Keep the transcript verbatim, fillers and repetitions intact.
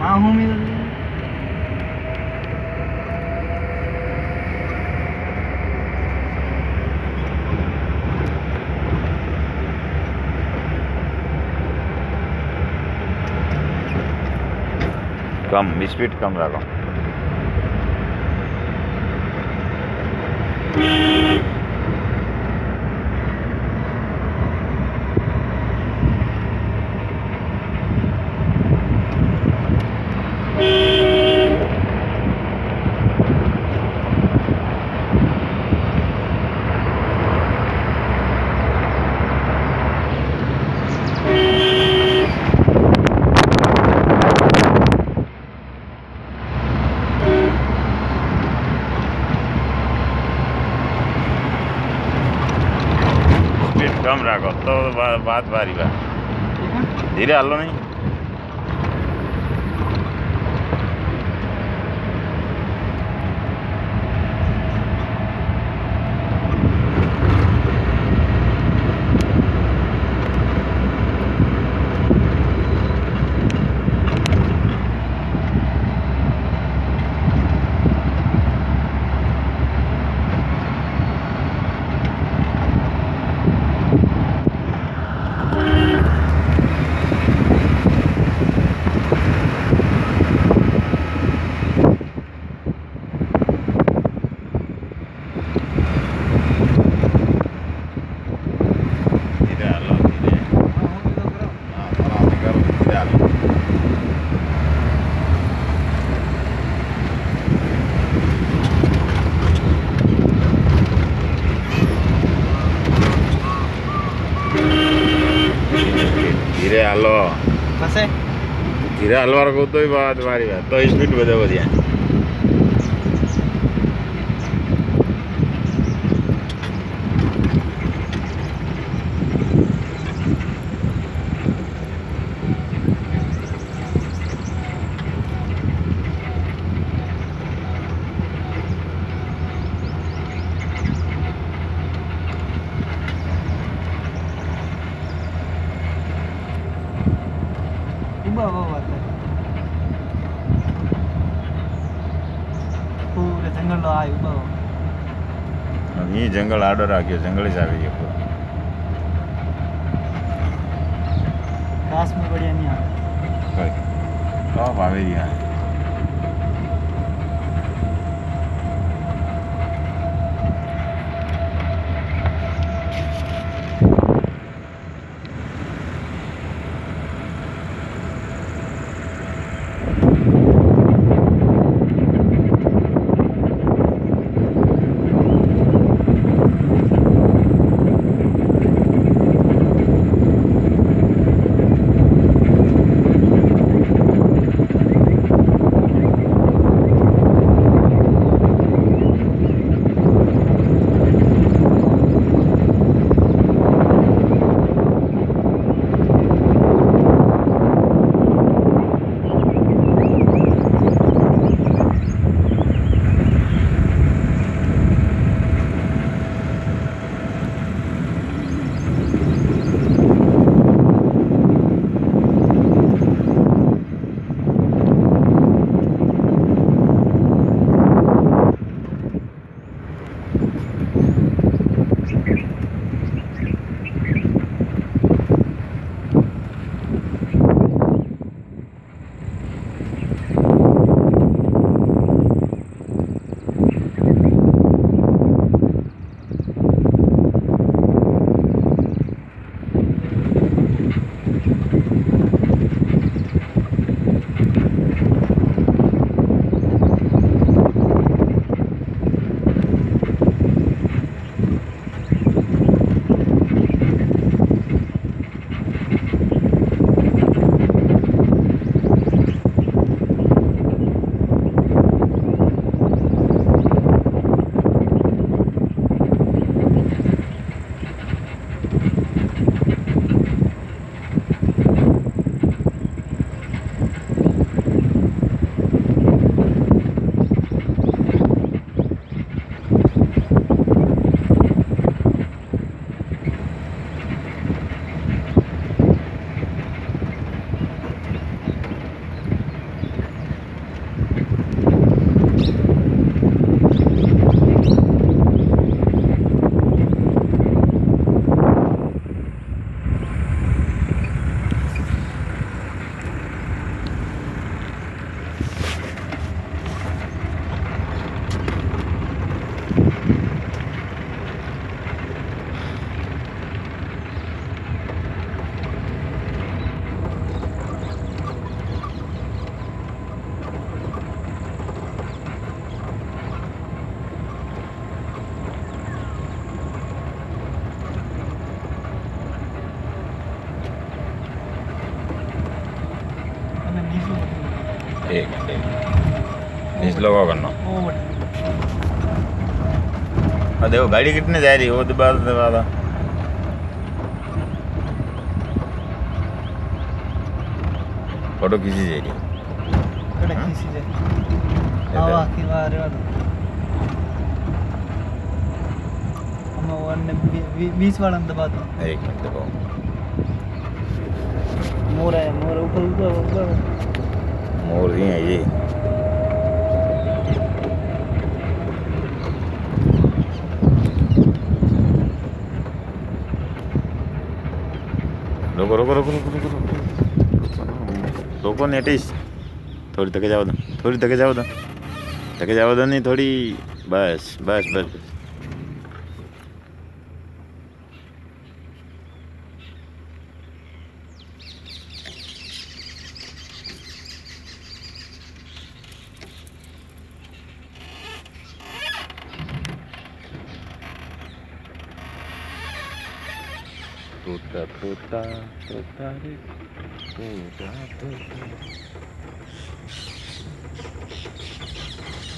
आहू मिल कम speed कम रखो। कम रखो तो बात बारी बा धीरे हलो नहीं। धीरे हलो बसे धीरे हलवार को तो ही बात बारी बात तो स्पीड बजे बढ़िया। पूरे जंगल आयो ये जंगल आडो राख्यो जंगल ज આવી ગયો घास में बढ़िया नहीं आ सब आवे रिया। एक मिनट एक बीस लोगों करना। वो बट हाँ देखो गाड़ी कितने जा रही है वो दबा दबा दो। फोटो खींची जा रही है कड़े किसी से हवा की बाहर वाला हम वन बीस वाला दबा दो। एक मिनट दबाओ। मोर है मोर ऊपर ऊपर ऊपर मोर ही है ये। रोको रोको रोको रोको रोको रोको रोको नेटिस थोड़ी तक जाओ दो थोड़ी तक जाओ दो तक जाओ दो नहीं थोड़ी बस बस बस बस। Puta, puta, puta, puta, puta.